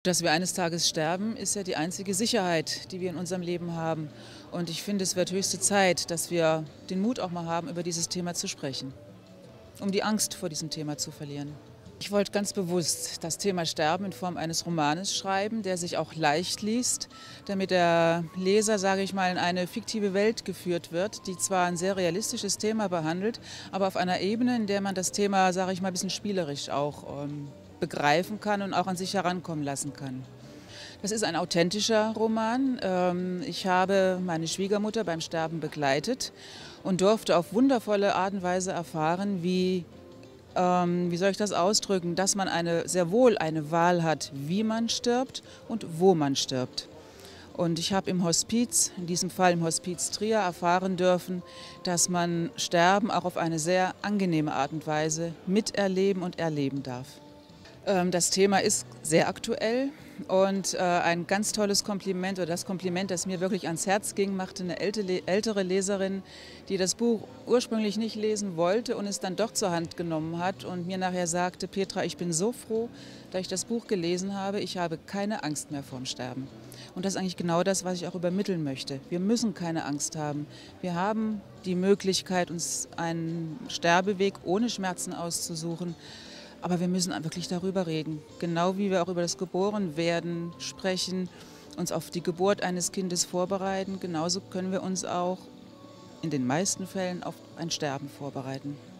Dass wir eines Tages sterben, ist ja die einzige Sicherheit, die wir in unserem Leben haben. Und ich finde, es wird höchste Zeit, dass wir den Mut auch mal haben, über dieses Thema zu sprechen, um die Angst vor diesem Thema zu verlieren. Ich wollte ganz bewusst das Thema Sterben in Form eines Romanes schreiben, der sich auch leicht liest, damit der Leser, sage ich mal, in eine fiktive Welt geführt wird, die zwar ein sehr realistisches Thema behandelt, aber auf einer Ebene, in der man das Thema, sage ich mal, ein bisschen spielerisch auch begreifen kann und auch an sich herankommen lassen kann. Das ist ein authentischer Roman. Ich habe meine Schwiegermutter beim Sterben begleitet und durfte auf wundervolle Art und Weise erfahren, wie soll ich das ausdrücken, dass man sehr wohl eine Wahl hat, wie man stirbt und wo man stirbt. Und ich habe im Hospiz, in diesem Fall im Hospiz Trier, erfahren dürfen, dass man Sterben auch auf eine sehr angenehme Art und Weise miterleben und erleben darf. Das Thema ist sehr aktuell und ein ganz tolles Kompliment, oder das Kompliment, das mir wirklich ans Herz ging, machte eine ältere Leserin, die das Buch ursprünglich nicht lesen wollte und es dann doch zur Hand genommen hat und mir nachher sagte: Petra, ich bin so froh, dass ich das Buch gelesen habe, ich habe keine Angst mehr vorm Sterben. Und das ist eigentlich genau das, was ich auch übermitteln möchte. Wir müssen keine Angst haben. Wir haben die Möglichkeit, uns einen Sterbeweg ohne Schmerzen auszusuchen. Aber wir müssen wirklich darüber reden, genau wie wir auch über das Geborenwerden sprechen, uns auf die Geburt eines Kindes vorbereiten. Genauso können wir uns auch in den meisten Fällen auf ein Sterben vorbereiten.